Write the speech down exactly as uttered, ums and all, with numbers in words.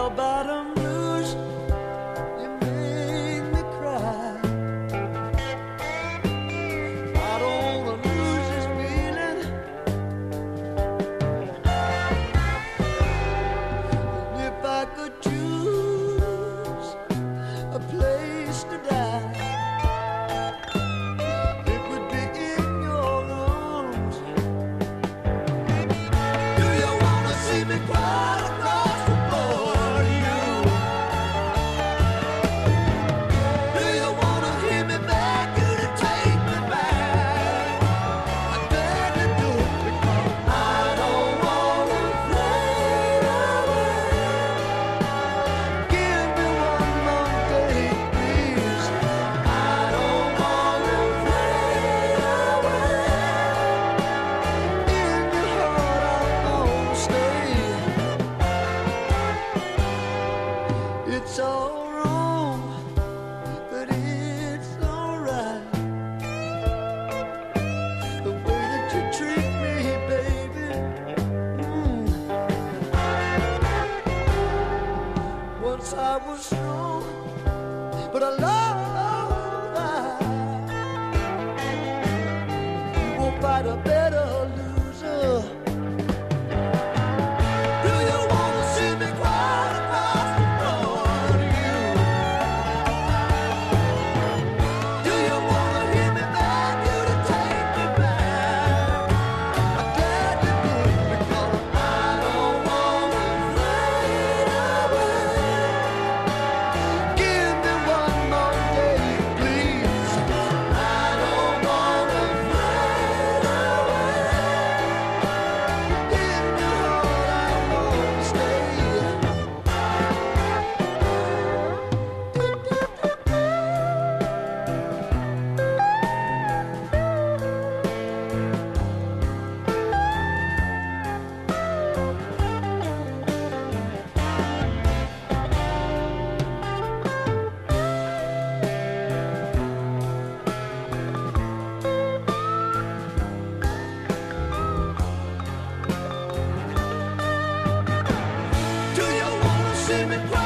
bell-bottom blues, you make me cry. I don't wanna lose this feeling, and if I could choose a place to die, it would be in your arms. Do you wanna see me cry across the floor to you? Do you wanna hear me beg you to take me back? I beg to do it because I don't wanna fade away. Give me one more day, please. I don't wanna fade away. In your heart I won't stay. It's all wrong, but it's alright. The way that you treat me, baby. Mm. Once I was strong, but I love that. You won't fight a better loser. Do you wanna see me cry across the floor to you? Do you wanna hear me beg you to take me back? I'm glad to do it because I don't wanna fade away. Give me one more day, please. I don't wanna fade away. In your heart I won't stay. Do you wanna see me cry?